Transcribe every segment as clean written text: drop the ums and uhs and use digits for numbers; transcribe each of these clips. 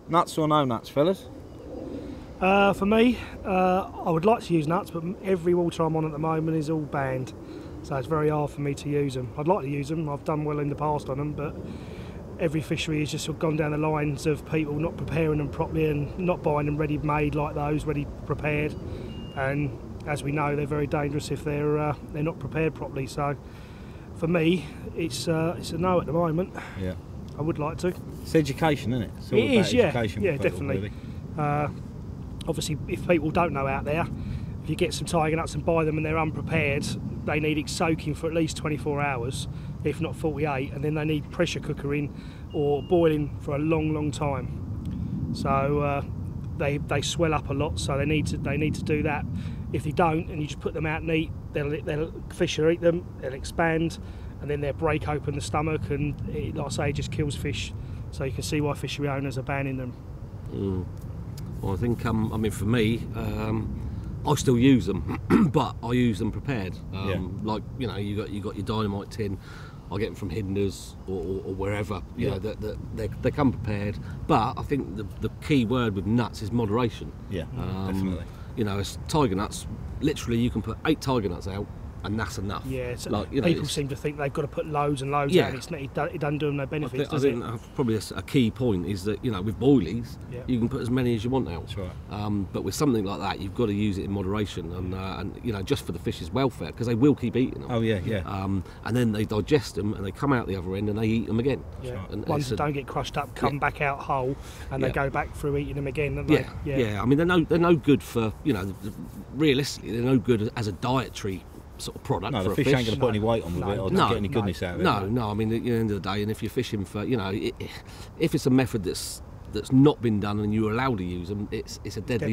Nuts or no nuts, fellas? For me, I would like to use nuts, but every water I'm on at the moment is all banned, so it's very hard for me to use them. I'd like to use them, I've done well in the past on them, but every fishery has just sort of gone down the lines of people not preparing them properly and not buying them ready-made like those, ready prepared. And as we know, they're very dangerous if they're not prepared properly. So for me, it's a no at the moment. Yeah. I would like to. It's education, isn't it? It's all It about is, yeah, education yeah, for people, definitely. really. Obviously, if people don't know out there, if you get some tiger nuts and buy them and they're unprepared, they need it soaking for at least 24 hours, if not 48, and then they need pressure cookering or boiling for a long, long time. So they swell up a lot, so they need to do that. If they don't, and you just put them out and eat, they'll fish will eat them, they'll expand, and then they'll break open the stomach, and it, like I say, it just kills fish. So you can see why fishery owners are banning them. Well, I think, I mean, for me, I still use them, but I use them prepared. Like, you know, you got your dynamite tin. I get them from Hinders or wherever. You know, they come prepared. But I think the key word with nuts is moderation. Yeah, definitely. You know, it's tiger nuts. Literally, you can put 8 tiger nuts out, and that's enough. Yeah, like, you know, people seem to think they've got to put loads and loads out, and it doesn't do them no benefits, does it? I think probably a key point is that, you know, with boilies, you can put as many as you want out. That's right. But with something like that, you've got to use it in moderation, and you know, just for the fish's welfare, because they will keep eating them. Oh yeah, yeah. And then they digest them, and they come out the other end, and they eat them again. Yeah. Right. And ones that don't get crushed up come back out whole, and they go back through eating them again. Don't they? Yeah. I mean, they're no good for, you know, realistically, they're no good as a dietary sort of product. No, for the a fish fish ain't going to put any weight on with it or get any goodness out of it. No. I mean, at the end of the day, and if you're fishing for, you know, if it's a method that's not been done and you're allowed to use them, it's a deadly,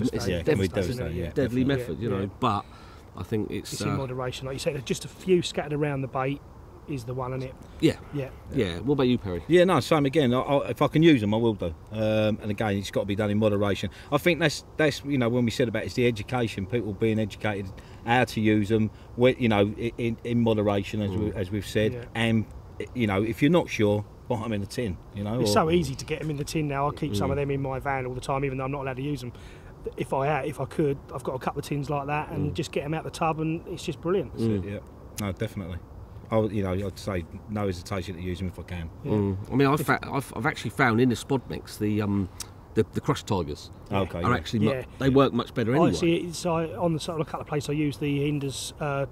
deadly method, you know. But I think it's in moderation, like you said. Just a few scattered around the bait is the one, isn't it? Yeah. What about you, Perry? Yeah, no, same again. If I can use them, I will do. And again, it's got to be done in moderation. I think that's you know, when we said about it's the education, people being educated how to use them, you know, in moderation, as we've said. And you know, if you're not sure, buy them in the tin. You know, it's so easy to get them in the tin now. I keep some of them in my van all the time, even though I'm not allowed to use them. If I could, I've got a couple of tins like that, and just get them out the tub, and it's just brilliant. Yeah, no, definitely. You know, I'd say no hesitation to use them if I can. I mean, I've actually found in the spod mix the crushed tigers are actually they work much better anyway. On the sort of a couple of places I use the Hinders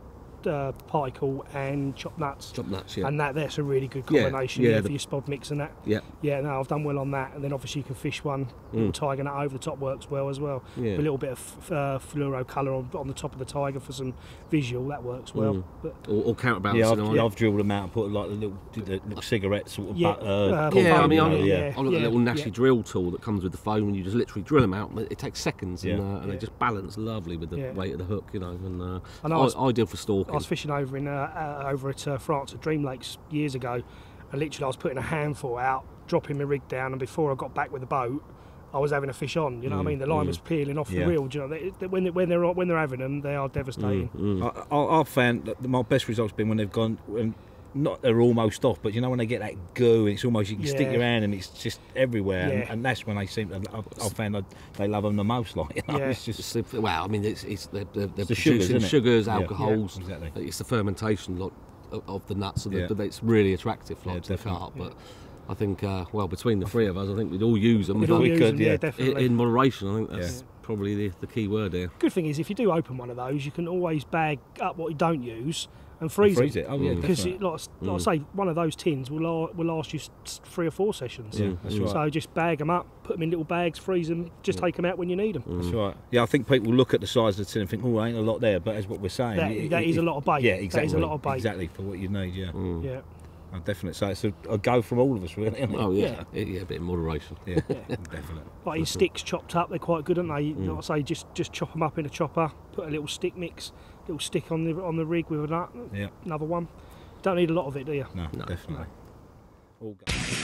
particle and chopped nuts. And that's a really good combination for your spod mix and that. No, I've done well on that, and then obviously you can fish one little tiger nut over the top works well as well. With a little bit of fluoro colour on the top of the tiger for some visual, that works well. But or counterbalancing. I've drilled them out and put like the little cigarette sort of I've got a little Nashi drill tool that comes with the phone, and you just literally drill them out. It takes seconds, and they just balance lovely with the weight of the hook, you know. And ideal for stalking. I was fishing over at France at Dream Lakes years ago, and literally I was putting a handful out, dropping my rig down, and before I got back with the boat, I was having a fish on. You know what I mean? The line was peeling off the reel. You know, when they're having them, they are devastating. I've found that my best results have been when they've gone. Not they're almost off, but you know when they get that goo, it's almost you can stick your hand and it's just everywhere, and that's when they seem to. I've found they love them the most. Like, you know, it's just I mean, they're producing sugars, alcohols. Exactly. It's the fermentation of the nuts, and it's really attractive to the carp. But I think, between the three of us, I think we'd all use them. Definitely. In moderation. I think that's probably the key word here. Good thing is, if you do open one of those, you can always bag up what you don't use and freeze it. Oh yeah, because like I say, one of those tins will last you 3 or 4 sessions. Yeah, that's right. So just bag them up, put them in little bags, freeze them, just take them out when you need them. That's right. Yeah, I think people look at the size of the tin and think, oh, ain't a lot there, but as what we're saying, that is a lot of bait. Yeah, exactly. That is a lot of bait. Exactly for what you need. Yeah. Yeah. Oh, definitely. So it's a go from all of us, really. Isn't it? Oh yeah, a bit of moderation. Yeah, definitely. Like your sticks chopped up, they're quite good, aren't they? Like I say, just chop them up in a chopper, put a little stick mix, little stick on the rig with a nut, another one. Don't need a lot of it, do you? No. Definitely. All go.